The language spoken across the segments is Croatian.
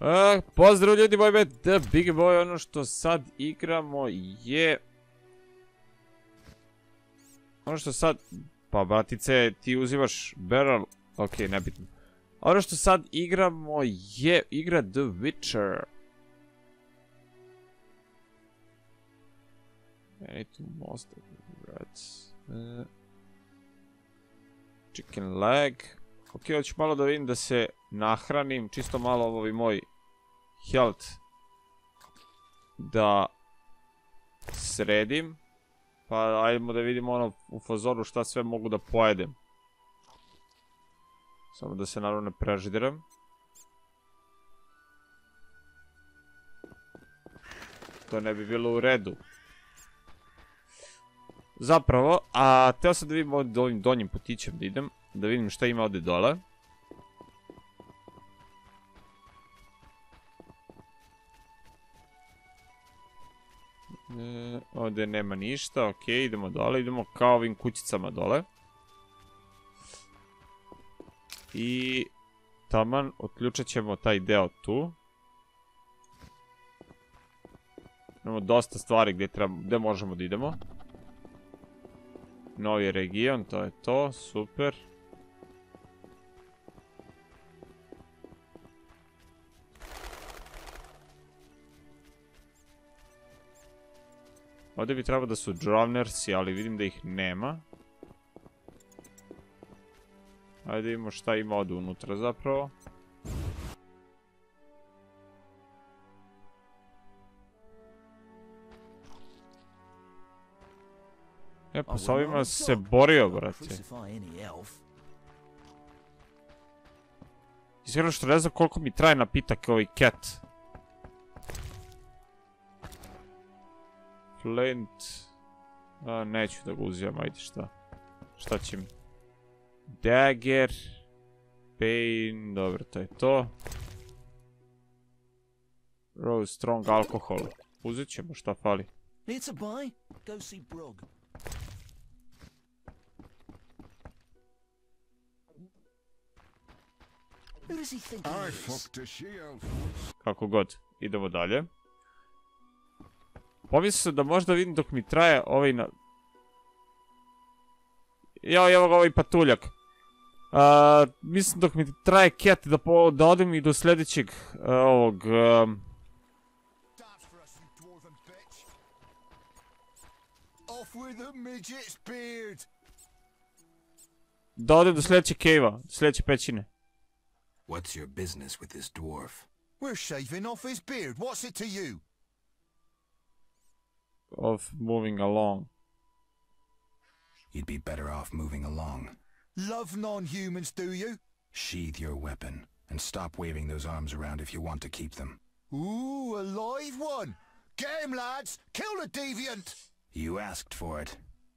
Pozdrav ljudi, moj ime The Big Boy, ono što sad igramo je... Ono što sad... Pa bratice, ti uzimaš barrel, ok, nebitno. Ono što sad igramo je igra The Witcher. Most chicken leg. Ok, hoću malo da vidim da se nahranim, čisto malo ovaj moj health da sredim. Pa ajdemo da vidimo ono u fazonu šta sve mogu da pojedem. Samo da se naravno ne prežidiram. To ne bi bilo u redu. Zapravo, a teo sam da vidim ovim donjim putićem da idem. Da vidim šta ima ovdje dole. Ovdje nema ništa, ok, idemo dole, idemo kao ovim kućicama dole. I taman, otključat ćemo taj deo tu. Imamo dosta stvari gdje možemo da idemo. Novi region, to je to, super. Ovdje bi trebalo da su Drovnersi, ali vidim da ih nema. Ajde vidimo šta ima ovdje unutra zapravo. E pa s ovima se borio, brate. Iskreno što ne znam koliko mi traje napitak ovaj cat. Flint. Neću da ga uzimam, ajde šta. Šta će mi? Dagger. Pain, dobro, to je to. Rose strong alcohol. Uzet ćemo šta fali. It's a buy. Go see Brog. Who does he think he is? Kako god, idemo dalje. Pomislio sam da možda vidim dok mi traje ovaj na... Evo ga ovaj patuljak. Mislim dok mi traje cat da odem i do sljedećeg ovog... Da odem do sljedećeg cave-a, do sljedeće pećine. What's your business with this dwarf? We're shaving off his beard. What's it to you? Of moving along. You'd be better off moving along. Love non-humans, do you? Sheath your weapon and stop waving those arms around if you want to keep them. Ooh, a live one. Get him, lads. Kill the deviant. You asked for it.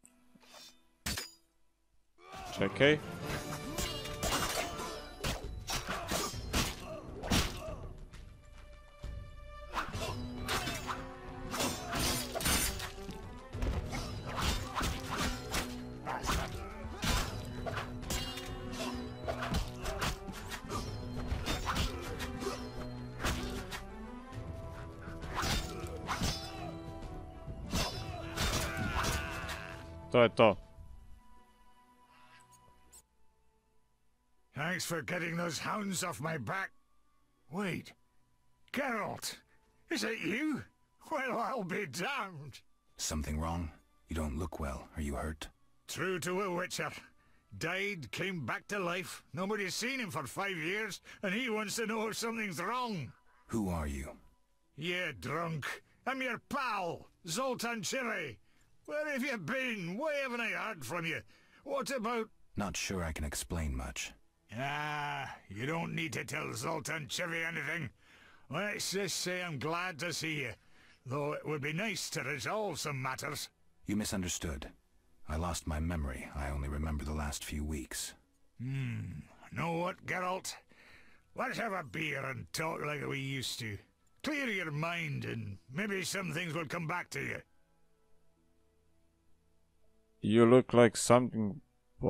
Čekaj. To je to. Thanks for getting those hounds off my back. Wait. Geralt, is it you? Well, I'll be damned. Something wrong? You don't look well. Are you hurt? True to a witcher. Died, came back to life. Nobody's seen him for 5 years, and he wants to know if something's wrong. Who are you? Yeah, drunk. I'm your pal, Zoltan Chiri. Where have you been? Why haven't I heard from you? What about... Not sure I can explain much. You don't need to tell Zoltan Chivy anything. Let's just say I'm glad to see you. Though it would be nice to resolve some matters. You misunderstood. I lost my memory. I only remember the last few weeks. Know what, Geralt? Let's have a beer and talk like we used to. Clear your mind and maybe some things will come back to you. You look like something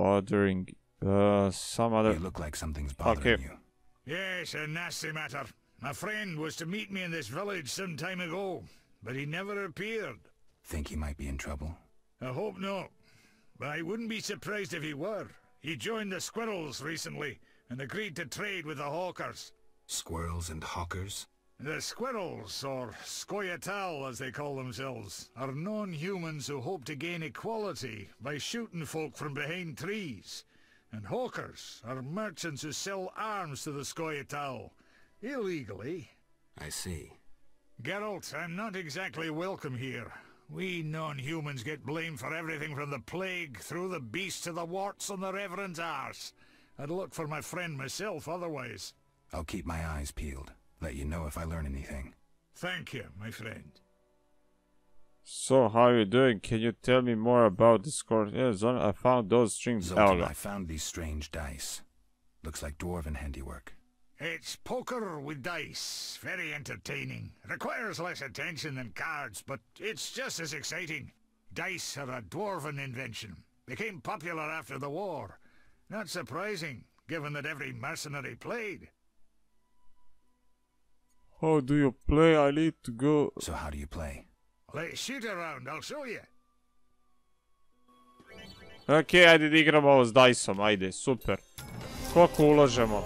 bothering some other... You look like something's bothering you. Yes, a nasty matter. My friend was to meet me in this village some time ago, but he never appeared. Think he might be in trouble? I hope not, but I wouldn't be surprised if he were. He joined the Squirrels recently and agreed to trade with the Hawkers. Squirrels and hawkers? The Squirrels, or Scoia'tael as they call themselves, are non-humans who hope to gain equality by shooting folk from behind trees. And Hawkers are merchants who sell arms to the Scoia'tael, illegally. I see. Geralt, I'm not exactly welcome here. We non-humans get blamed for everything from the plague through the beast to the warts on the Reverend's arse. I'd look for my friend myself otherwise. I'll keep my eyes peeled. Let you know if I learn anything. Thank you, my friend. So, how are you doing? Can you tell me more about the score? Yeah, Zoltan, I found those strings. Zoltan, I found these strange dice. Looks like dwarven handiwork. It's poker with dice. Very entertaining. Requires less attention than cards, but it's just as exciting. Dice are a dwarven invention. Became popular after the war. Not surprising, given that every mercenary played. How do you play? I need to go. So how do you play? Let's shoot around, I'll show you. Ok, ajde da igramo ovo s Dice-om, ajde, super. Koliko ulažemo?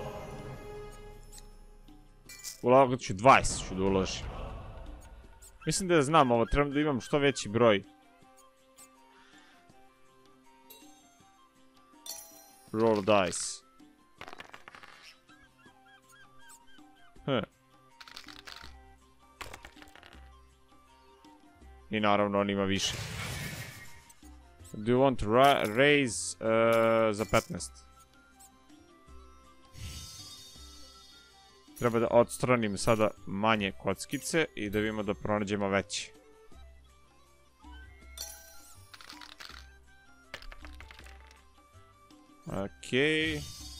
Ulagat ću 20 ću da uložim. Mislim da znam ovo, trebam da imam što veći broj. Roll dice. I naravno on ima više. Do you want to raise za 15? Treba da odstranim sada manje kockice i da vidimo da pronađemo veće. Okej.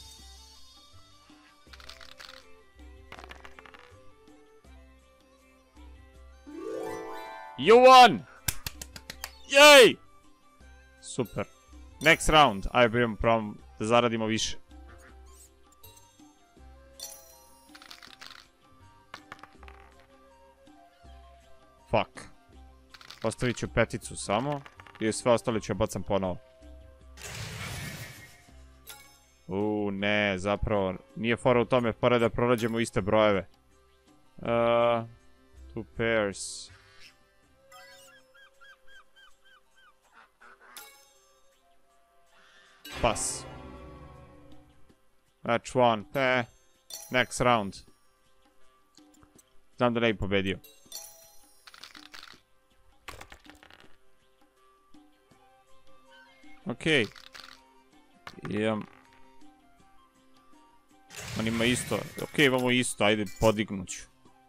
You won! Yay! Super. Next round. Ajde imamo pravo da zaradimo više. Fuck. Ostavit ću peticu samo. I sve ostale ću bacam ponovo. Ne, zapravo nije fora u tome, fora da pronađemo iste brojeve. Two pairs. Pass. Match one. Next round. Znam da ne bi pobedio. Okej. Imam... On ima isto. Okej, imamo isto. Ajde, podignuću.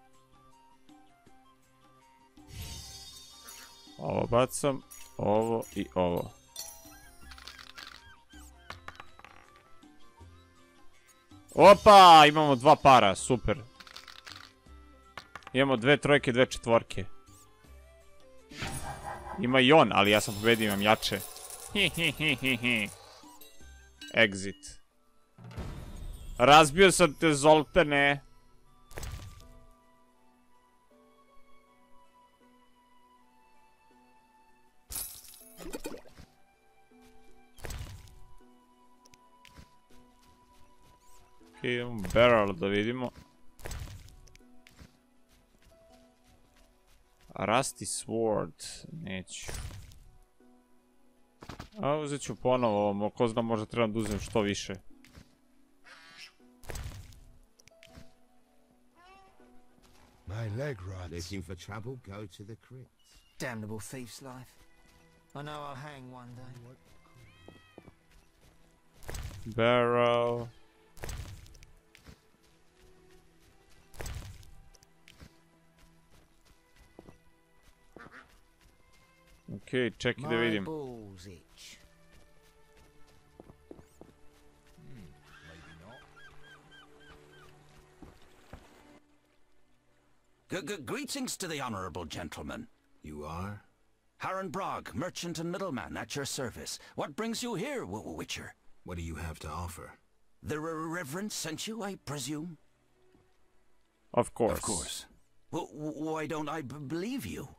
Ovo bacam. Ovo i ovo. Opa! Imamo dva para. Super. Imamo dve trojke, dve četvorke. Ima i on, ali ja sam pobedio, imam jače. Exit. Razbio sam te, Zoltane. Ok, idemo barrel da vidimo. Rusty sword. Neću. A uzet ću ponovo ovo, ko zna možda trebam da uzem što više. My leg rots. Looking for trouble? Go to the crypts. Damnable thief's life. I know I'll hang one day. Barrel. Okej, čekaj da vidim. Balls itch. Greetings to the honorable gentleman. You are? Harren Brog, merchant and middleman, at your service. What brings you here, Witcher? What do you have to offer? The Reverend sent you, I presume? Of course. Of course. Why don't I believe you?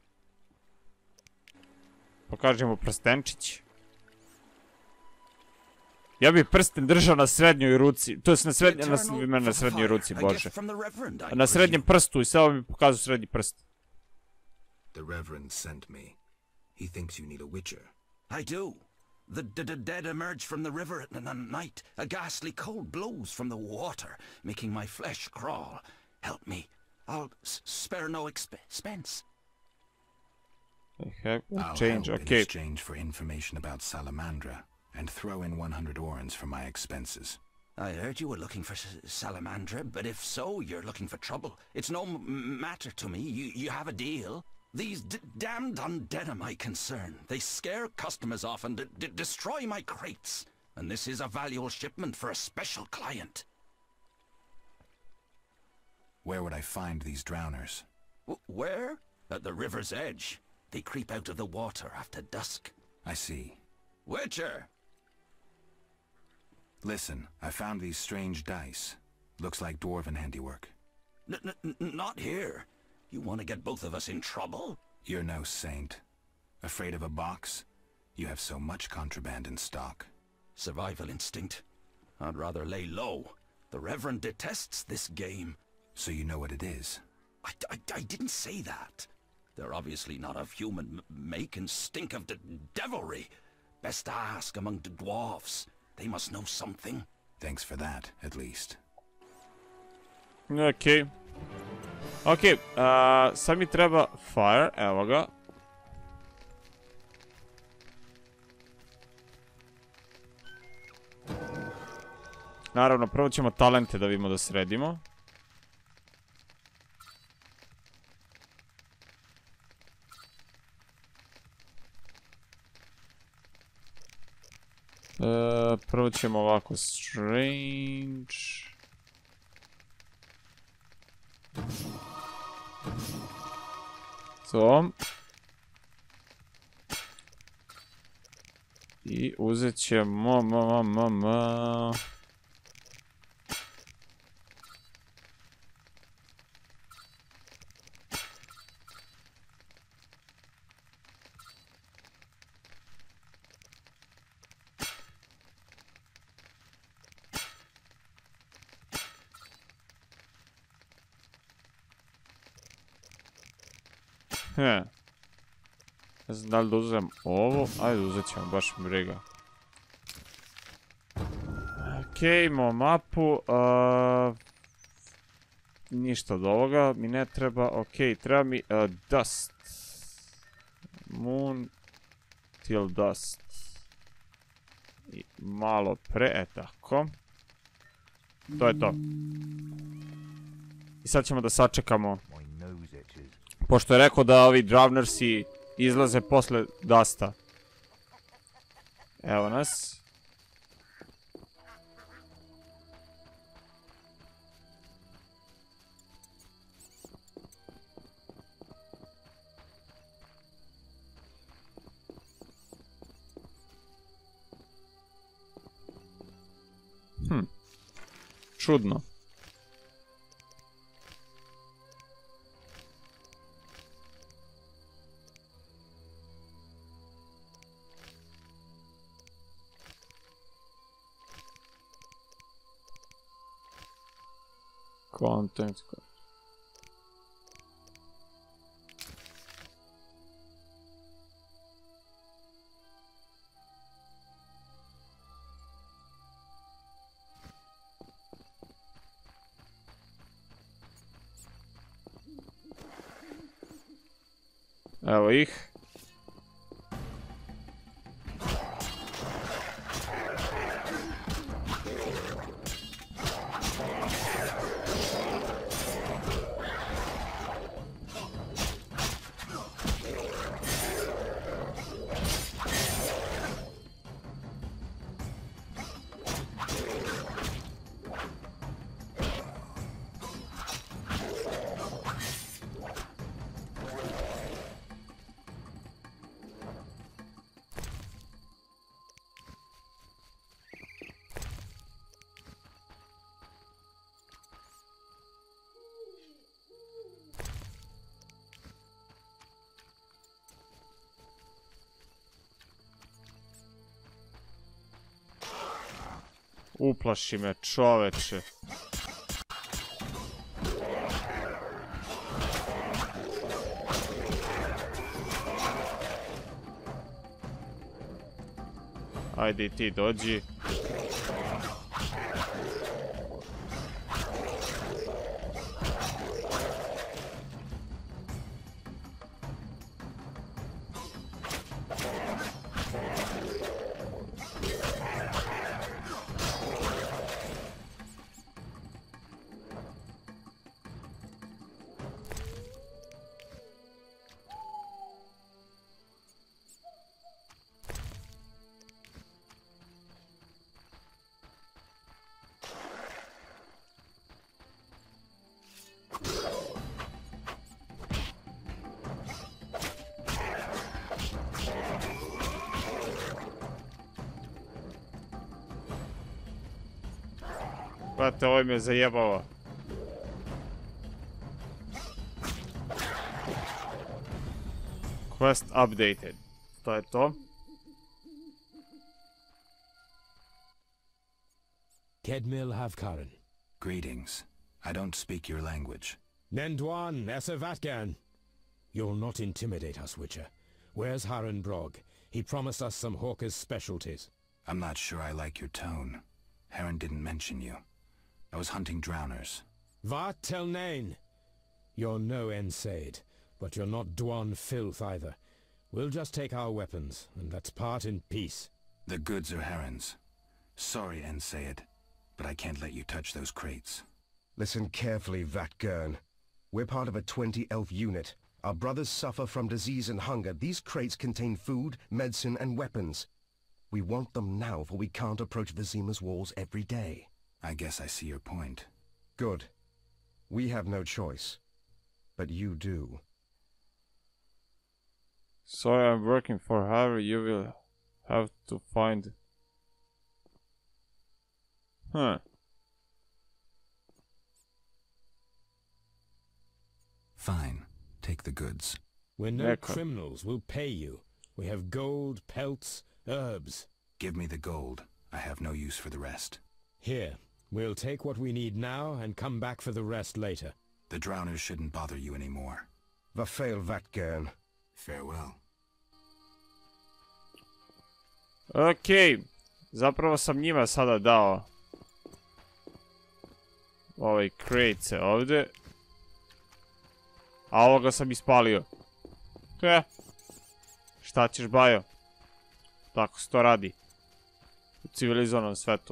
Pokažemo prstenčić. Ja bi prsten držao na srednjoj ruci. To je na srednjoj ruci, bože. Na srednjem prstu i samo mi pokazao srednji prst. The Reverend sent me. He thinks you need a witcher. I do. The dead emerge from the river at night. A ghastly cold blows from the water, making my flesh crawl. Help me. I'll spare no expense. I have I'll change, help in okay. exchange for information about Salamandra, and throw in 100 orens for my expenses. I heard you were looking for Salamandra, but if so, you're looking for trouble. It's no matter to me. You have a deal. These damned undead are my concern. They scare customers off and destroy my crates. And this is a valuable shipment for a special client. Where would I find these drowners? Where? At the river's edge. They creep out of the water after dusk. I see. Witcher! Listen, I found these strange dice. Looks like dwarven handiwork. Not here. You want to get both of us in trouble? You're no saint. Afraid of a box? You have so much contraband in stock. Survival instinct. I'd rather lay low. The Reverend detests this game. So you know what it is? I didn't say that. They're obviously not of human make and stink of devilry. Best ask among the dwarves. They must know something. Thanks for that, at least. Ok. Ok, sad mi treba fire, evo ga. Naravno, prvo ćemo talente da vidimo da sredimo. Prvo ćemo ovako strange. To. I uzet ćemo ne znam da li da uzem ovo, ajde uzet ćemo, baš mi briga. Ok, imamo mapu, ništa od ovoga mi ne treba, ok, treba mi dust. Moon till dust. I malo pre, tako. To je to. I sad ćemo da sačekamo. Pošto je rekao da ovi Drowners izlaze posle Dusta. Evo nas. Čudno. Content. Evo ih. Uplaši me, čoveče. Ajde i ti dođi. Brate, ovo me zajebava. Quest updated. To je to. Kedmil Havkaran. Greetings. I don't speak your language. Nendwan Esavatgan. You'll not intimidate us, Witcher. Where's Haran Brog? He promised us some Hawker's specialties. I'm not sure I like your tone. Heron didn't mention you. I was hunting drowners. Vat tel nain. You're no Ensaid, but you're not Dwan filth either. We'll just take our weapons, and let's part in peace. The goods are Heron's. Sorry, Ensaid, but I can't let you touch those crates. Listen carefully, Vatgern. We're part of a 20-elf unit. Our brothers suffer from disease and hunger. These crates contain food, medicine, and weapons. We want them now, for we can't approach Vizima's walls every day. I guess I see your point. Good. We have no choice. But you do. Sorry, I'm working for her. You will have to find... Huh. Fine. Take the goods. We're no D'accord. criminals. We'll pay you. We have gold, pelts, herbs. Give me the gold. I have no use for the rest. Here. We'll take what we need now and come back for the rest later. The drowners shouldn't bother you anymore. Vafail Vatgern. Farewell. Okej. Zapravo sam njima sada dao ovaj crate ovdje. A ovoga sam ispalio. Šta ćeš, bajo? Tako se to radi. U civilizovanom svetu.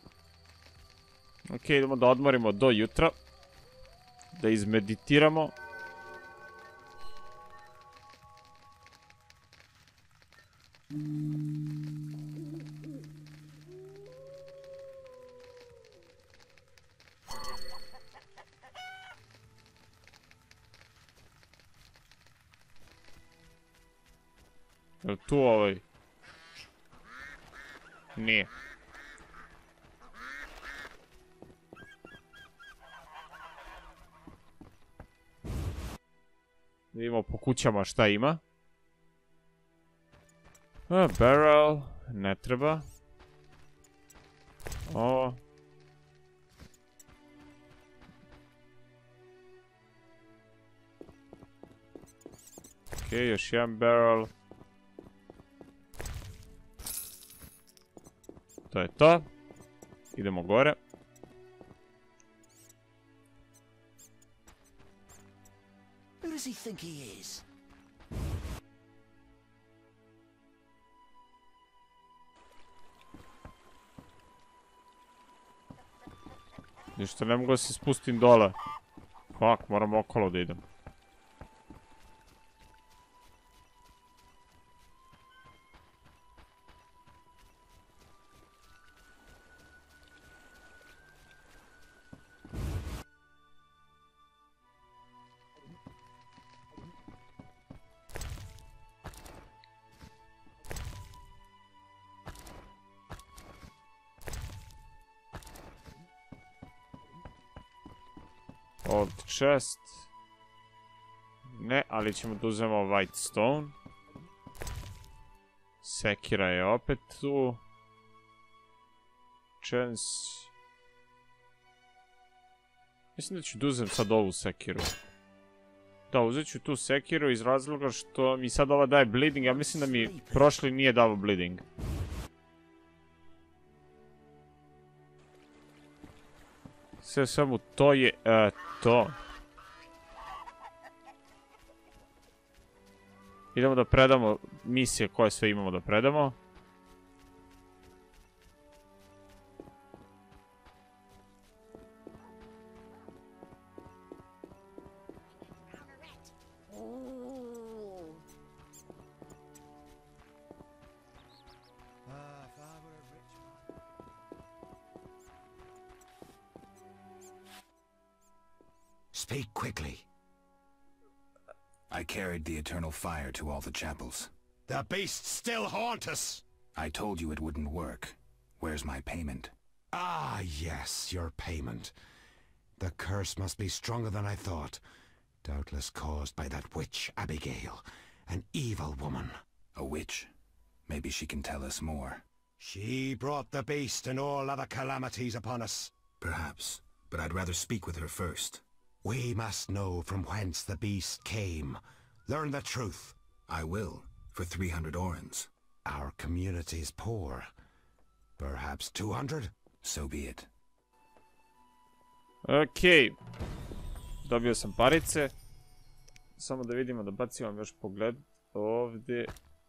Ok, idemo da odmorimo do jutra. Da izmeditiramo. Jel tu ovaj? Nije. Vidimo po kućama šta ima. Barrel, ne treba. Ovo. Ok, još jedan barrel. To je to. Idemo gore. Who does he think he is? Ništa, ne mogu da se spustim dole. Fuck, moram okolo da idem. Old chest. Ne, ali ćemo da uzmemo white stone. Sekira je opet tu. chance. Mislim da ću da uzem sad ovu sekiru. Da, uzet ću tu sekiru iz razloga što mi sad ova daje bleeding. Ja mislim da mi prošli nije dao bleeding. Sve samo to je to. Idemo da predamo misije koje sve imamo da predamo. Speak quickly. I carried the eternal fire to all the chapels. The beasts still haunt us! I told you it wouldn't work. Where's my payment? Ah, yes, your payment. The curse must be stronger than I thought. Doubtless caused by that witch, Abigail. An evil woman. A witch? Maybe she can tell us more. She brought the beast and all other calamities upon us. Perhaps, but I'd rather speak with her first. We must know from whence the beast came. Learn the truth. I will, for 300 orens. Our community's poor. Perhaps 200? So be it. Okej. Dobio sam parice. Samo da vidimo, da bacimo još pogled ovdje.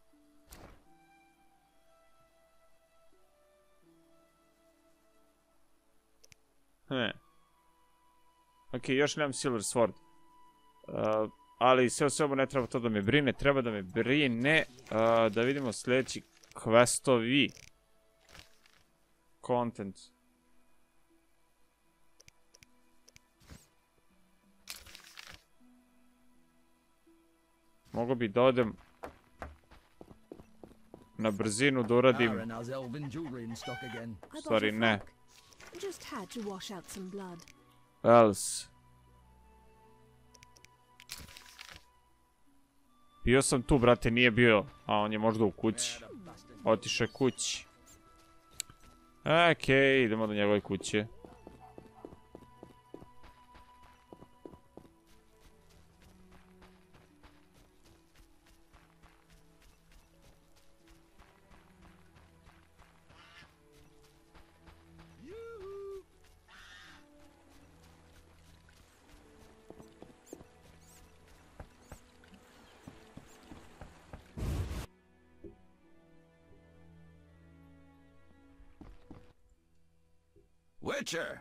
Okej, još nemam Silver Sword. Ali sve u svemu ne treba to da me brine. Treba da me brine da vidimo sljedeći questovi. Content. Mogu bi da odem na brzinu da uradim. Sorry, ne. Else. Bio sam tu, brate, nije bio. A on je možda u kući. Otišao je kući. Okej, idemo do njegove kuće. Witcher!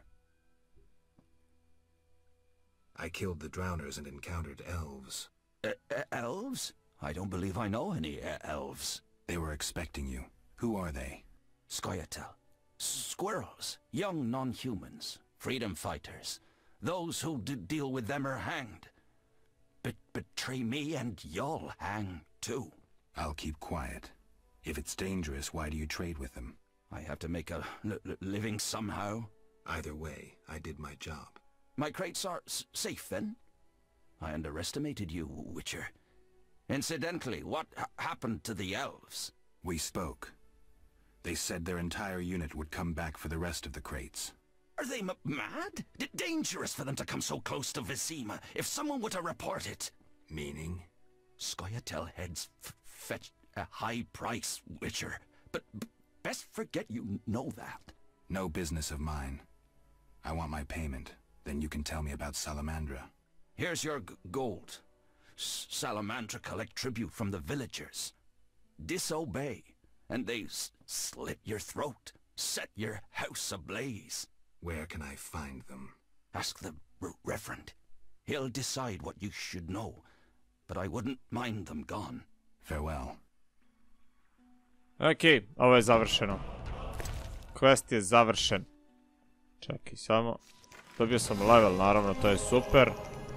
I killed the drowners and encountered elves. Elves? I don't believe I know any elves. They were expecting you. Who are they? Scoia'tael. Squirrels. Young non-humans. Freedom fighters. Those who deal with them are hanged. Betray me and you'll hang too. I'll keep quiet. If it's dangerous, why do you trade with them? I have to make a living somehow. Either way, I did my job. My crates are safe then? I underestimated you, Witcher. Incidentally, what happened to the elves? We spoke. They said their entire unit would come back for the rest of the crates. Are they mad? Dangerous for them to come so close to Vizima. If someone were to report it. Meaning? Scoia'tael heads fetch a high price, Witcher. But best forget you know that. No business of mine. I want my payment. Then you can tell me about Salamandra. Here's your gold. Salamandra collect tribute from the villagers. Disobey, and they slit your throat, set your house ablaze. Where can I find them? Ask the Reverend. He'll decide what you should know, but I wouldn't mind them gone. Farewell. Okej, ovo je završeno. Quest je završen. Čekaj samo. Dobio sam level, naravno, to je super.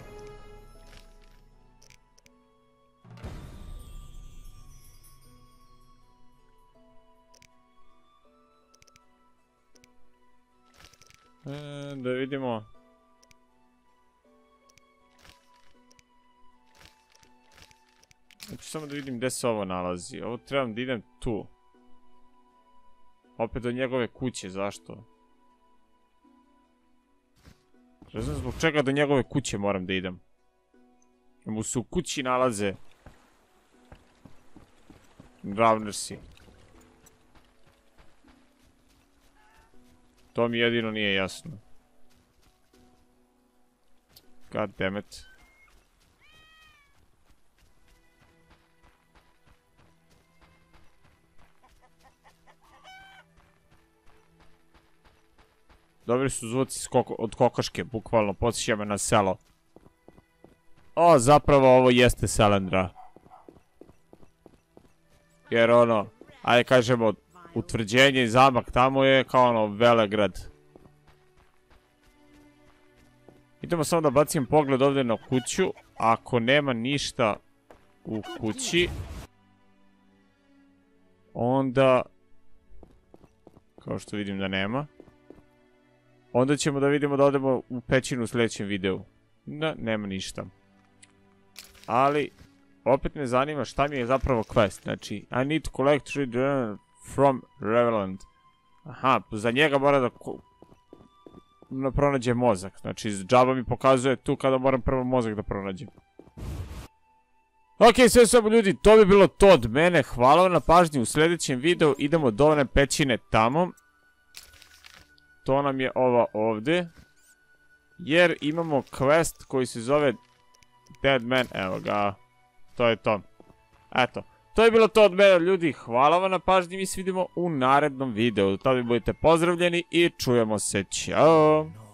Da vidimo. Znači samo da vidim gdje se ovo nalazi. Ovo trebam da idem tu. Opet do njegove kuće, zašto? Ne znam zbog čega do njegove kuće moram da idem. Jer mu se u kući nalaze Ravnersi. To mi jedino nije jasno. God damn it. Dobri su zvuci od kokoške, bukvalno podsjeća me na selo. O, zapravo ovo jeste Selendra. Jer ono, ajde kažemo, utvrđenje i zamak tamo je kao ono Velegrad. Idemo samo da bacim pogled ovdje na kuću. Ako nema ništa u kući, onda, kao što vidim da nema, onda ćemo da vidimo da odemo u pećinu u sljedećem videu. Da, nema ništa. Ali, opet me zanima šta mi je zapravo quest. Znači, I need to collect 3 from Revelant. Aha, za njega mora da pronađe mozak. Znači, džaba mi pokazuje tu kada moram prvo mozak da pronađem. Ok, sve samo ljudi, to bi bilo to od mene. Hvala vam na pažnji. U sljedećem videu idemo do one pećine tamo. To nam je ova ovdje. Jer imamo quest koji se zove Dead Man. Evo ga. To je to. Eto. To je bilo to od mene ljudi. Hvala vam na pažnji. Mi se vidimo u narednom videu. Do tada budete pozdravljeni i čujemo se. Ćao.